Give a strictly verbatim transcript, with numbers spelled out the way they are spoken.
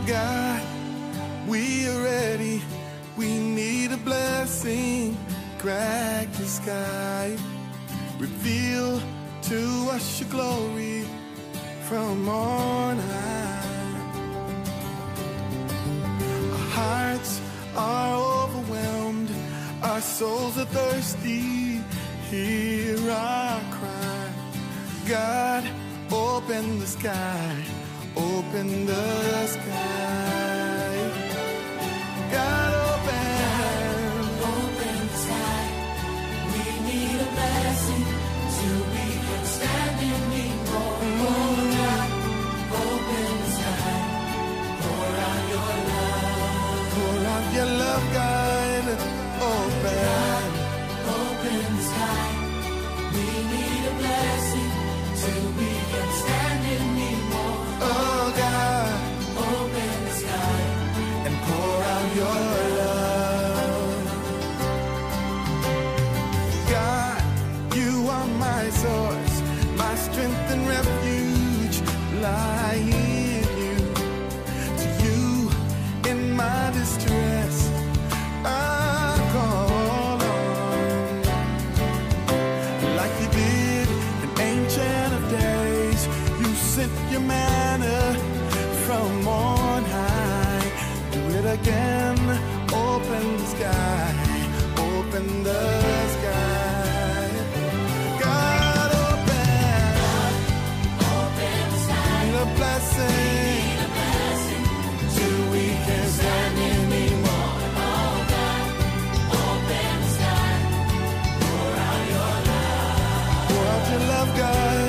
God, we are ready. We need a blessing. Crack the sky. Reveal to us your glory from on high. Our hearts are overwhelmed. Our souls are thirsty. Hear our cry. God, open the sky. Open the sky. God, open. Open the sky. We need a blessing till we can stand anymore. Oh God, open the sky. Pour out your love. Pour out your love, God. Open. God, open the sky. We need a blessing till we can stand anymore. Oh God, open the sky and pour out your love. God, you are my source, my strength and refuge lie in you. To you, in my distress, I call on. Like you did in ancient of days, you sent your manna from on high. Do it again. Open the sky. Open the sky. God, open. open the sky. The blessing. Need a blessing Till we can't stand anymore. oh God, open the sky. Pour out your love. Pour out your love, God.